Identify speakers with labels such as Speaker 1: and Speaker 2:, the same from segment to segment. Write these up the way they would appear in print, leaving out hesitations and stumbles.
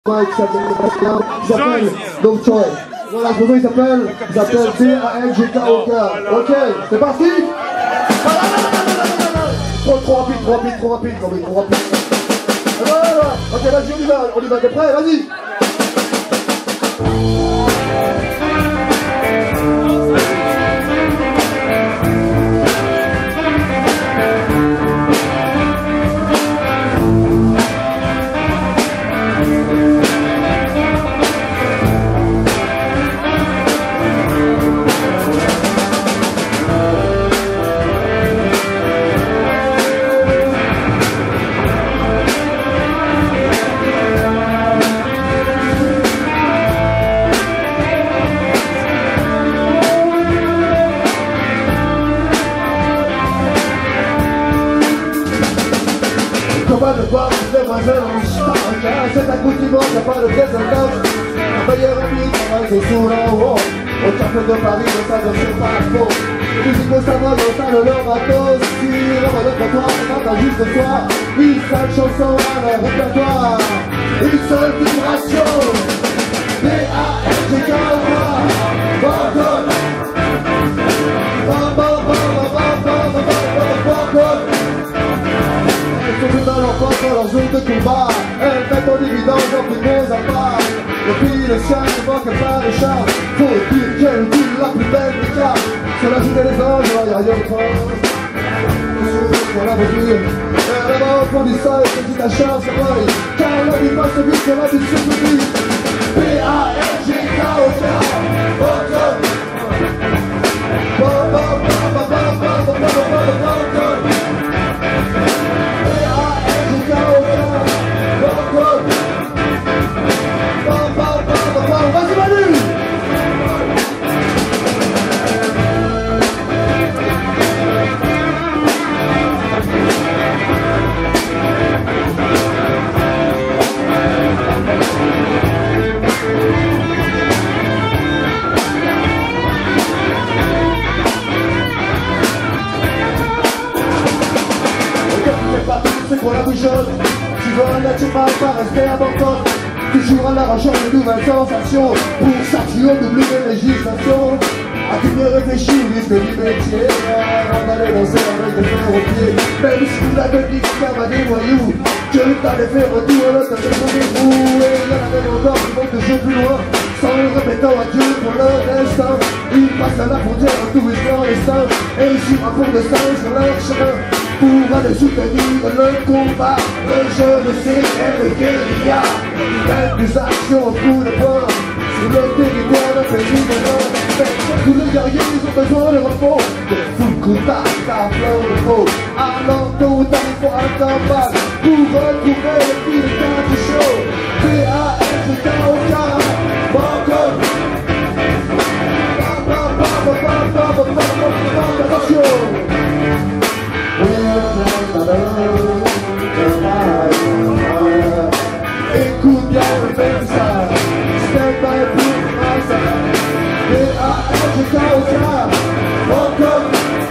Speaker 1: Qui s'appelle No Choice. Voilà, ce il s'appelle D-A-N-G-K-O-K. Ok, c'est parti. Trop rapide. Voilà. Ok, vas-y, on y va, t'es prêt, vas-y. Pas de quoi vous demoiselles en charge. C'est un compliment, y'a pas de présentation. Un meilleur ami travaille sous l'en haut. Au café de Paris, mais ça ne fait pas faux. Musique de Savon, au sein de leur matos. Si l'on va notre toi, on entend juste ce soir. Une seule chanson à leur répertoire. Une seule vibration. D-A-N-G-K-O-K. Dans leur zone de combat, elles mettent en évidence leurs plus gros apparts. Le pays, le chien, ne manque pas de charme. Faut dire qu'elle dit la plus belle des cartes. Sur la journée des anges, y'a rien de France. Sur l'aventure, là-bas au fond du sol, petit achat, c'est vrai. Car la vie passe vite, c'est la vie surprise. P-A-N-G-K-O-K. C'est quoi la bougeole? Tu veux un être humain, pas rester abandon. Toujours à la recherche de nouvelles sensations. Pour ça tu as doublé les législations. À qui mieux réfléchir, risque du métier. Avant d'aller danser avec des fers aux pieds. Même si vous l'avez dit comme à des voyous, que t'allais faire un tour, là t'as fait ton débrou. Et il y en avait encore qui vont toujours plus loin. Sans le répétant adieu pour leur destin. Ils passent à la frontière en tout dans les seins. Et ils suivent un cours de singe sur leur chemin. Pour aller soutenir le combat, le jeune CM guérilla. Même des actions au coup de poing sur le territoire d'un pays de l'Europe. Tous les guerriers, ils ont besoin de repos. De full contact à plein de faux. Allant tôt ou tard, il faut un combat pour retrouver le fil du show. P-A-N-G-K-O-K. Attention. Écoute bien le message. Stand by pour my side. D-A-N-G-K-O-K. Welcome.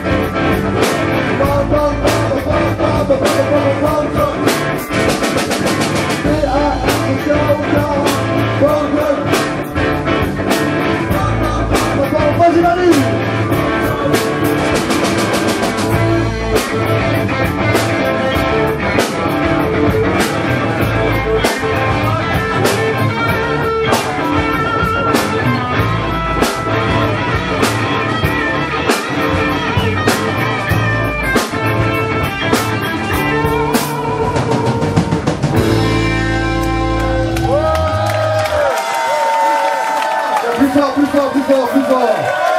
Speaker 1: D-A-N-G-K-O-K. Welcome. Vas-y, Manu. Plus fort.